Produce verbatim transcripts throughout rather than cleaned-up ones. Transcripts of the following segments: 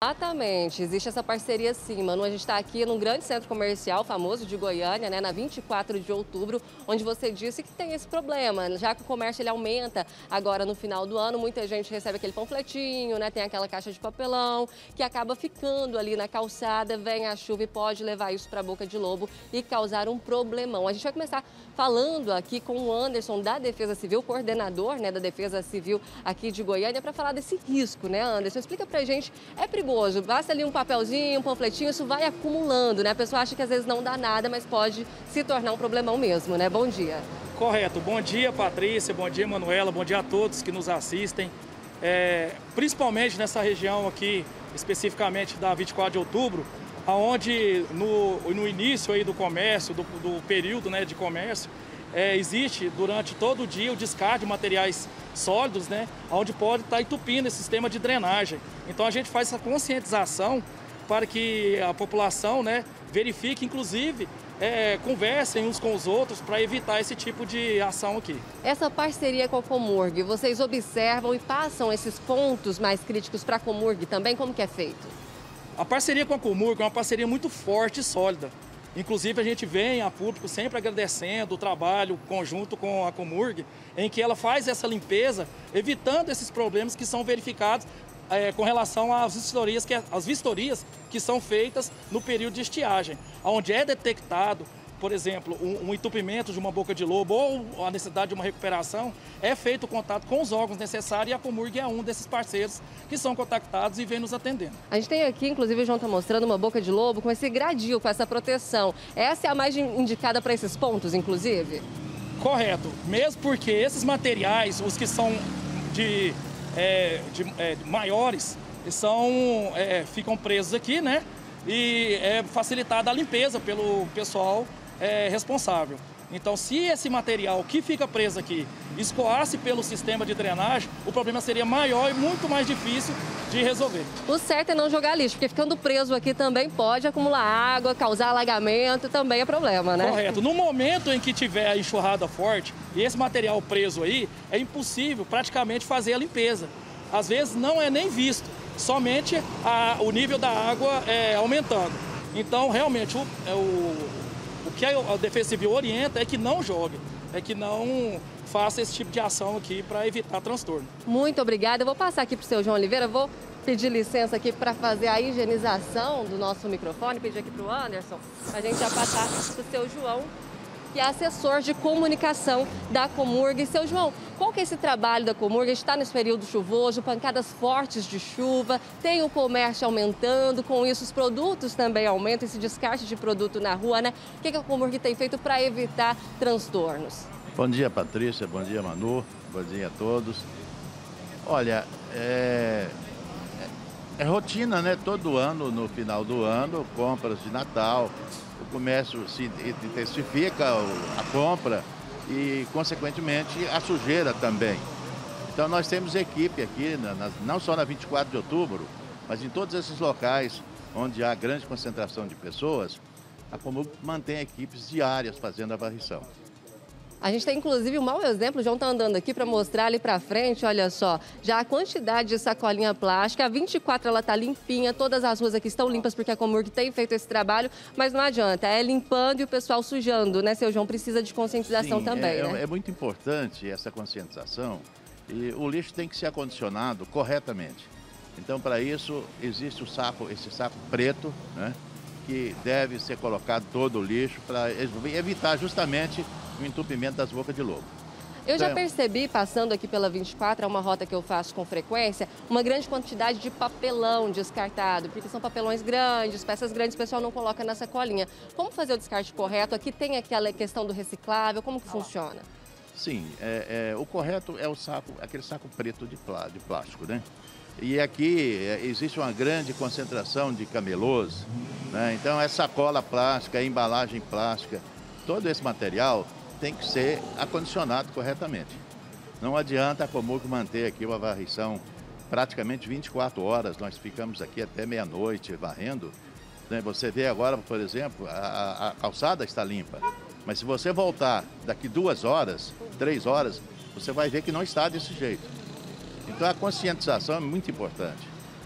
Exatamente, existe essa parceria sim, Manu. A gente está aqui num grande centro comercial famoso de Goiânia, né, na vinte e quatro de outubro, onde você disse que tem esse problema, já que o comércio ele aumenta agora no final do ano, muita gente recebe aquele panfletinho, né, tem aquela caixa de papelão, que acaba ficando ali na calçada, vem a chuva e pode levar isso para a boca de lobo e causar um problemão. A gente vai começar falando aqui com o Anderson da Defesa Civil, coordenador, né, da Defesa Civil aqui de Goiânia, para falar desse risco, né, Anderson? Explica pra gente, é perigoso? Basta ali um papelzinho, um panfletinho, isso vai acumulando, né? A pessoa acha que às vezes não dá nada, mas pode se tornar um problemão mesmo, né? Bom dia. Correto. Bom dia, Patrícia. Bom dia, Manuela. Bom dia a todos que nos assistem. É, principalmente nessa região aqui, especificamente da vinte e quatro de outubro, onde no, no início aí do comércio, do, do período, né, de comércio, é, existe durante todo o dia o descarte de materiais sólidos, né, onde pode estar entupindo esse sistema de drenagem. Então a gente faz essa conscientização para que a população, né, verifique, inclusive, é, conversem uns com os outros para evitar esse tipo de ação aqui. Essa parceria com a Comurg, vocês observam e passam esses pontos mais críticos para a Comurg também? Como que é feito? A parceria com a Comurg é uma parceria muito forte e sólida. Inclusive, a gente vem a público sempre agradecendo o trabalho conjunto com a Comurg, em que ela faz essa limpeza, evitando esses problemas que são verificados é, com relação às vistorias, que, às vistorias que são feitas no período de estiagem, onde é detectado, por exemplo, um, um entupimento de uma boca de lobo ou a necessidade de uma recuperação, é feito o contato com os órgãos necessários e a Comurg é um desses parceiros que são contactados e vem nos atendendo. A gente tem aqui, inclusive o João está mostrando uma boca de lobo com esse gradil, com essa proteção. Essa é a mais indicada para esses pontos, inclusive? Correto, mesmo porque esses materiais, os que são de, é, de é, maiores, são, é, ficam presos aqui, né? E é facilitada a limpeza pelo pessoal é, responsável. Então, se esse material que fica preso aqui escoasse pelo sistema de drenagem, o problema seria maior e muito mais difícil de resolver. O certo é não jogar lixo, porque ficando preso aqui também pode acumular água, causar alagamento, também é problema, né? Correto. No momento em que tiver a enxurrada forte e esse material preso aí, é impossível praticamente fazer a limpeza. Às vezes não é nem visto, somente a, o nível da água é, aumentando. Então, realmente, o, é, o O que a Defesa Civil orienta é que não jogue, é que não faça esse tipo de ação aqui para evitar transtorno. Muito obrigada. Eu vou passar aqui para o seu João Oliveira, vou pedir licença aqui para fazer a higienização do nosso microfone, pedir aqui para o Anderson, para a gente já passar para o seu João, que é assessor de comunicação da Comurg. Seu João, qual que é esse trabalho da Comurg? A gente está nesse período chuvoso, pancadas fortes de chuva, tem o comércio aumentando, com isso os produtos também aumentam, esse descarte de produto na rua, né? O que, que a Comurg tem feito para evitar transtornos? Bom dia, Patrícia, bom dia, Manu, bom dia a todos. Olha, é, é rotina, né? Todo ano, no final do ano, compras de Natal, o comércio se intensifica, a compra e, consequentemente, a sujeira também. Então, nós temos equipe aqui, não só na vinte e quatro de outubro, mas em todos esses locais onde há grande concentração de pessoas, a Comurg mantém equipes diárias fazendo a varrição. A gente tem, inclusive, um mau exemplo. O João está andando aqui para mostrar ali para frente, olha só, já a quantidade de sacolinha plástica. A vinte e quatro ela está limpinha, todas as ruas aqui estão limpas porque a Comurg tem feito esse trabalho, mas não adianta, é limpando e o pessoal sujando, né, seu João? Precisa de conscientização Sim, também, é, né? É muito importante essa conscientização e o lixo tem que ser acondicionado corretamente. Então, para isso, existe o saco, esse saco preto, né, que deve ser colocado todo o lixo para evitar justamente o entupimento das bocas de lobo. Eu já percebi, passando aqui pela vinte e quatro, é uma rota que eu faço com frequência, uma grande quantidade de papelão descartado, porque são papelões grandes, peças grandes, o pessoal não coloca na sacolinha. Como fazer o descarte correto? Aqui tem aquela questão do reciclável, como que funciona? Sim, é, é, o correto é o saco, aquele saco preto de, plá, de plástico, né? E aqui é, existe uma grande concentração de camelôs, né? Então é sacola plástica, é embalagem plástica, todo esse material tem que ser acondicionado corretamente. Não adianta a Comurg manter aqui uma varrição praticamente vinte e quatro horas, nós ficamos aqui até meia-noite varrendo. Né? Você vê agora, por exemplo, a, a calçada está limpa, mas se você voltar daqui duas horas, três horas, você vai ver que não está desse jeito. Então a conscientização é muito importante.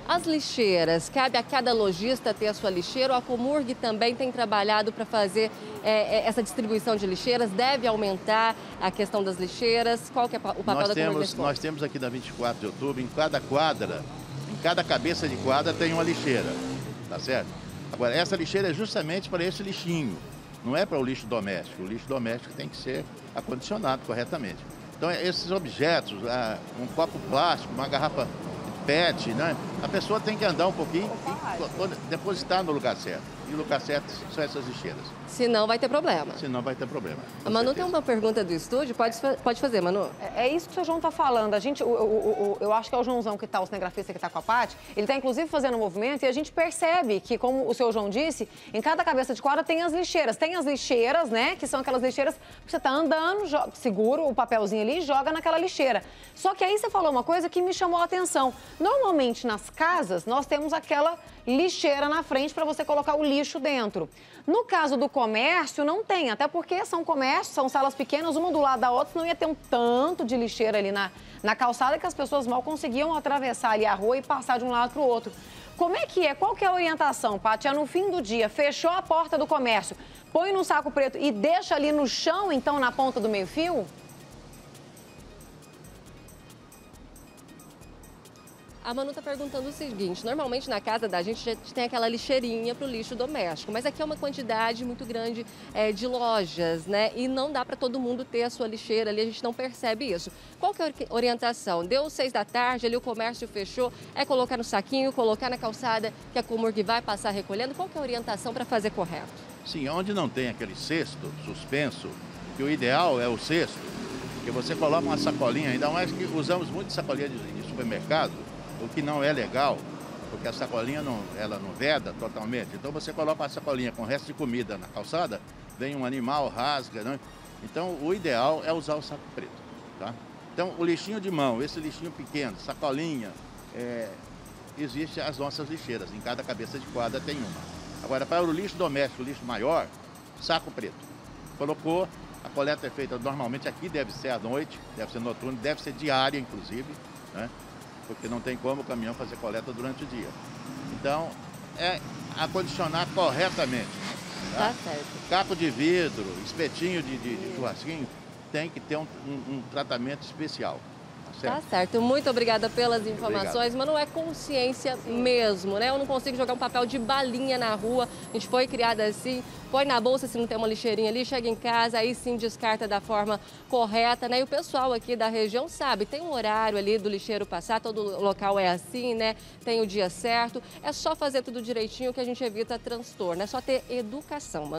As lixeiras, cabe a cada lojista ter a sua lixeira, ou a Comurg também tem trabalhado para fazer é, essa distribuição de lixeiras? Deve aumentar a questão das lixeiras? Qual que é o papel nós da temos, Comurg nesse ponto? Nós temos aqui na vinte e quatro de outubro, em cada quadra, em cada cabeça de quadra tem uma lixeira, tá certo? Agora, essa lixeira é justamente para esse lixinho, não é para o lixo doméstico. O lixo doméstico tem que ser acondicionado corretamente. Então, esses objetos, um copo plástico, uma garrafa pet, né? A pessoa tem que andar um pouquinho e depositar no lugar certo. E o lugar certo são essas lixeiras. Senão vai ter problema. Senão vai ter problema. A Manu certeza. Tem uma pergunta do estúdio, pode, pode fazer, Manu. É, é isso que o seu João está falando. A gente, o, o, o, eu acho que é o Joãozão que está, o cinegrafista que está com a Paty, ele está inclusive fazendo um movimento e a gente percebe que, como o seu João disse, em cada cabeça de quadra tem as lixeiras. Tem as lixeiras, né, que são aquelas lixeiras que você está andando, joga, segura o papelzinho ali e joga naquela lixeira. Só que aí você falou uma coisa que me chamou a atenção. Normalmente nas casas nós temos aquela lixeira na frente para você colocar o lixo dentro. No caso do comércio, não tem, até porque são comércios, são salas pequenas, uma do lado da outra, não ia ter um tanto de lixeira ali na, na calçada que as pessoas mal conseguiam atravessar ali a rua e passar de um lado para o outro. Como é que é? Qual que é a orientação, Paty? É no fim do dia, fechou a porta do comércio, põe num saco preto e deixa ali no chão, então, na ponta do meio-fio? A Manu está perguntando o seguinte, normalmente na casa da gente a gente tem aquela lixeirinha para o lixo doméstico, mas aqui é uma quantidade muito grande é, de lojas, né? E não dá para todo mundo ter a sua lixeira ali, a gente não percebe isso. Qual que é a orientação? Deu seis da tarde, ali o comércio fechou, é colocar no saquinho, colocar na calçada que a Comurg vai passar recolhendo? Qual que é a orientação para fazer correto? Sim, onde não tem aquele cesto suspenso, que o ideal é o cesto, que você coloca uma sacolinha, ainda mais que usamos muito sacolinha de, de supermercado, o que não é legal, porque a sacolinha não, ela não veda totalmente. Então você coloca a sacolinha com o resto de comida na calçada, vem um animal, rasga, né? Então o ideal é usar o saco preto, tá? Então o lixinho de mão, esse lixinho pequeno, sacolinha, é, existe as nossas lixeiras, em cada cabeça de quadra tem uma. Agora para o lixo doméstico, o lixo maior, saco preto. Colocou, a coleta é feita normalmente aqui, deve ser à noite, deve ser noturno, deve ser diária inclusive, né? Porque não tem como o caminhão fazer coleta durante o dia. Então, é acondicionar corretamente. Tá, tá certo. Caco de vidro, espetinho de, de, de churrasquinho, tem que ter um, um, um tratamento especial. Tá certo? Tá certo. Muito obrigada pelas informações. Mas não é consciência mesmo, né? Eu não consigo jogar um papel de balinha na rua. A gente foi criada assim. Põe na bolsa se não tem uma lixeirinha ali, chega em casa, aí sim descarta da forma correta, né? E o pessoal aqui da região sabe, tem um horário ali do lixeiro passar, todo local é assim, né? Tem o dia certo. É só fazer tudo direitinho que a gente evita transtorno, é só ter educação.